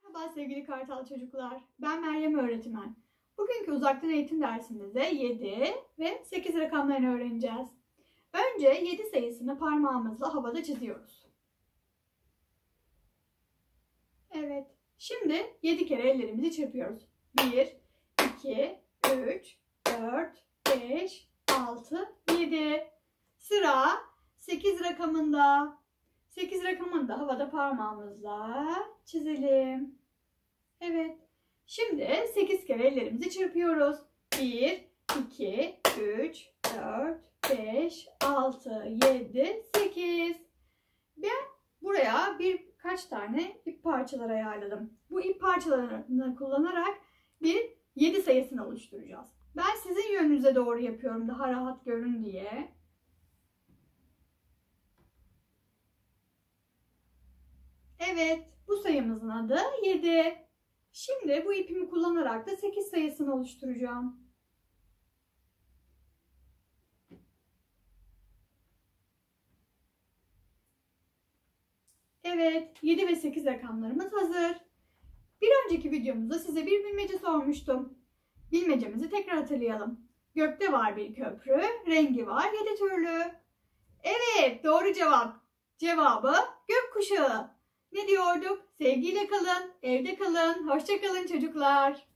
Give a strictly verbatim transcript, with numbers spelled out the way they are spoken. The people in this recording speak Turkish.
Merhaba sevgili Kartal çocuklar. Ben Meryem öğretmen. Bugünkü uzaktan eğitim dersimizde yedi ve sekiz rakamlarını öğreneceğiz. Önce yedi sayısını parmağımızla havada çiziyoruz. Evet. Şimdi yedi kere ellerimizi çırpıyoruz. bir, iki, üç, dört, beş, altı, yedi. Sıra sekiz rakamında. sekiz rakamını da havada parmağımızla çizelim. Evet. Şimdi sekiz kere ellerimizi çırpıyoruz. bir, iki, üç, dört, beş, altı, yedi, sekiz. Ben buraya birkaç tane ip parçaları ayarladım. Bu ip parçalarını kullanarak bir yedi sayısını oluşturacağız. Ben sizin yönünüze doğru yapıyorum daha rahat görün diye. Evet, bu sayımızın adı yedi. Şimdi bu ipimi kullanarak da sekiz sayısını oluşturacağım. Evet, yedi ve sekiz rakamlarımız hazır. Bir önceki videomuzda size bir bilmece sormuştum. Bilmecemizi tekrar hatırlayalım. Gökte var bir köprü, rengi var yedi türlü. Evet, doğru cevap. Cevabı gökkuşağı. Ne diyorduk? Sevgiyle kalın, evde kalın, hoşça kalın çocuklar.